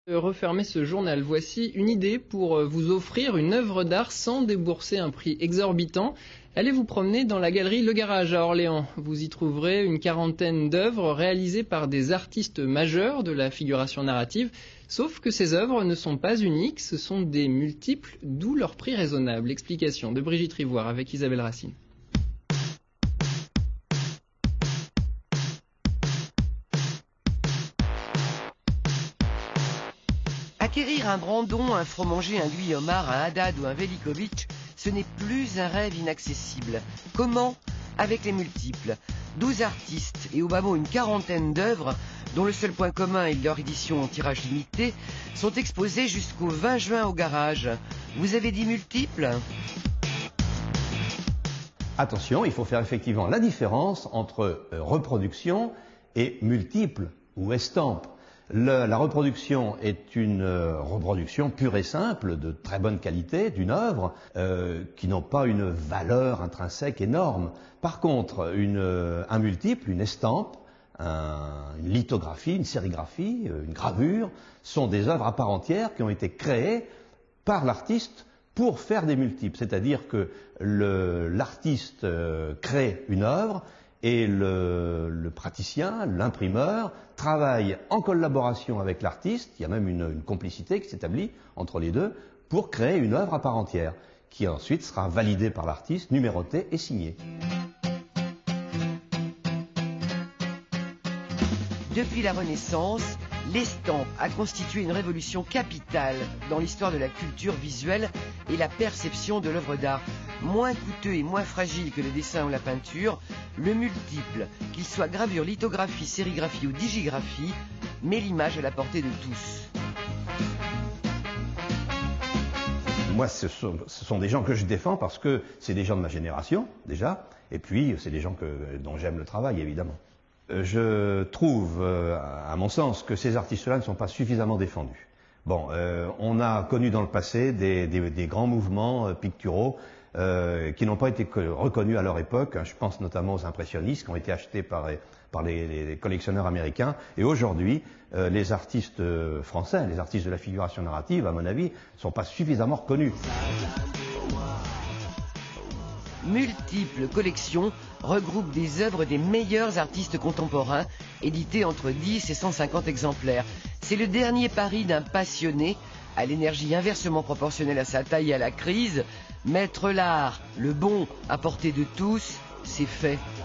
Refermer ce journal. Voici une idée pour vous offrir une œuvre d'art sans débourser un prix exorbitant. Allez vous promener dans la galerie Le Garage à Orléans. Vous y trouverez une quarantaine d'œuvres réalisées par des artistes majeurs de la figuration narrative. Sauf que ces œuvres ne sont pas uniques, ce sont des multiples, d'où leur prix raisonnable. Explication de Brigitte Rivoire avec Isabelle Racine. Acquérir un Brandon, un Fromager, un Guillaumard, un Haddad ou un Velikovic, ce n'est plus un rêve inaccessible. Comment? Avec les multiples. 12 artistes et au bas mot une quarantaine d'œuvres, dont le seul point commun est leur édition en tirage limité, sont exposées jusqu'au 20 juin au Garage. Vous avez dit multiples? Attention, il faut faire effectivement la différence entre reproduction et multiple ou estampe. La reproduction est une reproduction pure et simple, de très bonne qualité, d'une œuvre qui n'ont pas une valeur intrinsèque énorme. Par contre, un multiple, une estampe, une lithographie, une sérigraphie, une gravure, sont des œuvres à part entière qui ont été créées par l'artiste pour faire des multiples. C'est-à-dire que l'artiste crée une œuvre, et le praticien, l'imprimeur, travaille en collaboration avec l'artiste, il y a même une complicité qui s'établit entre les deux, pour créer une œuvre à part entière, qui ensuite sera validée par l'artiste, numérotée et signée. Depuis la Renaissance, l'estampe a constitué une révolution capitale dans l'histoire de la culture visuelle et la perception de l'œuvre d'art. Moins coûteux et moins fragile que le dessin ou la peinture, le multiple, qu'il soit gravure, lithographie, sérigraphie ou digigraphie, met l'image à la portée de tous. Moi, ce sont des gens que je défends parce que c'est des gens de ma génération, déjà, et puis c'est des gens dont j'aime le travail, évidemment. Je trouve, à mon sens, que ces artistes-là ne sont pas suffisamment défendus. Bon, on a connu dans le passé des grands mouvements picturaux qui n'ont pas été reconnus à leur époque. Je pense notamment aux impressionnistes qui ont été achetés par les collectionneurs américains. Et aujourd'hui, les artistes français, les artistes de la figuration narrative, à mon avis, ne sont pas suffisamment reconnus. Multiples collections regroupent des œuvres des meilleurs artistes contemporains, éditées entre 10 et 150 exemplaires. C'est le dernier pari d'un passionné, à l'énergie inversement proportionnelle à sa taille et à la crise. Mettre l'art, le bon, à portée de tous, c'est fait.